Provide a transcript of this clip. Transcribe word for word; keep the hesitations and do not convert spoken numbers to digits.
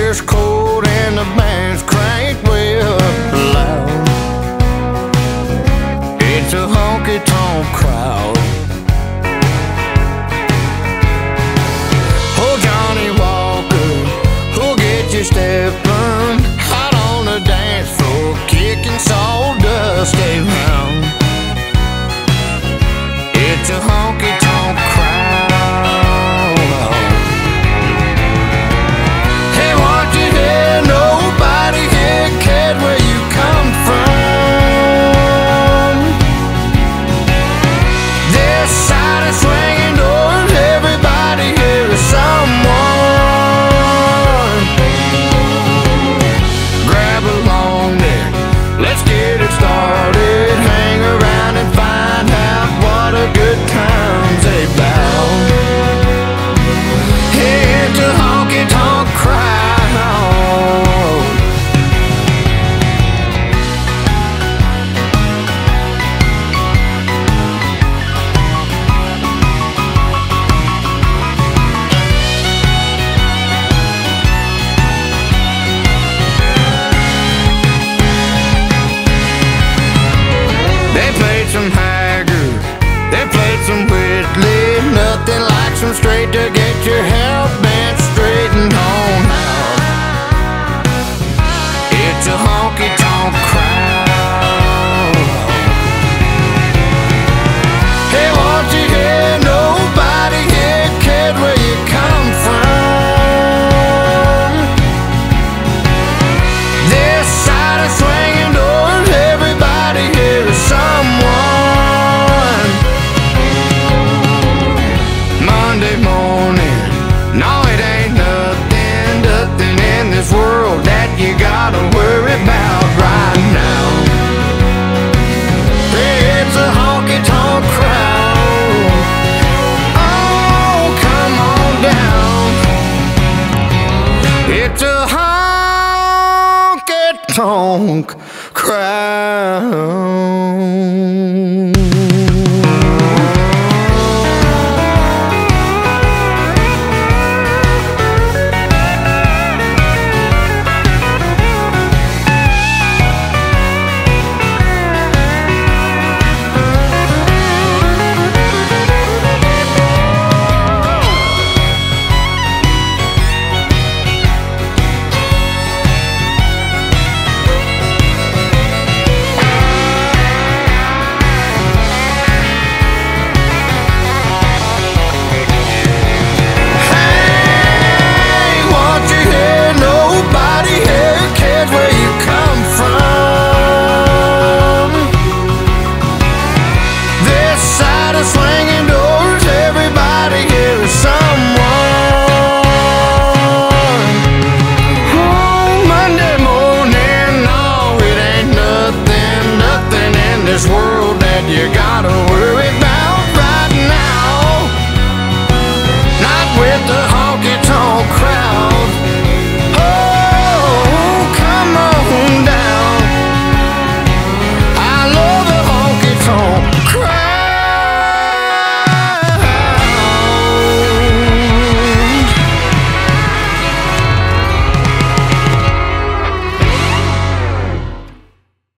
weather's cold and the band's cranked way up loud. It's a honky tonk crowd. Oh, Johnny Walker, who'll get you steppin', hot on the dance floor, kicking sawdust around. It's a honky tonk crowd. Hey, what you hear? Nobody here cared where you come from. This side of swinging doors, everybody here is someone. Grab along there, let's get it started. Hang around and find out what a good time's about. Hey, it's a honky tonk crowd. They played some Haggard, they played some Whitley. Nothing like some Strait to get your hell bent straightened on out. It's a honky tonk crowd. Hey, won't you hear? Nobody here cared where you come from. This side of swinging doors, everybody here is someone. Monday morning, no, it ain't nothing, nothing in this world that you gotta worry about right now. Hey, it's a honky tonk crowd. Oh, come on down. It's a honky tonk crowd.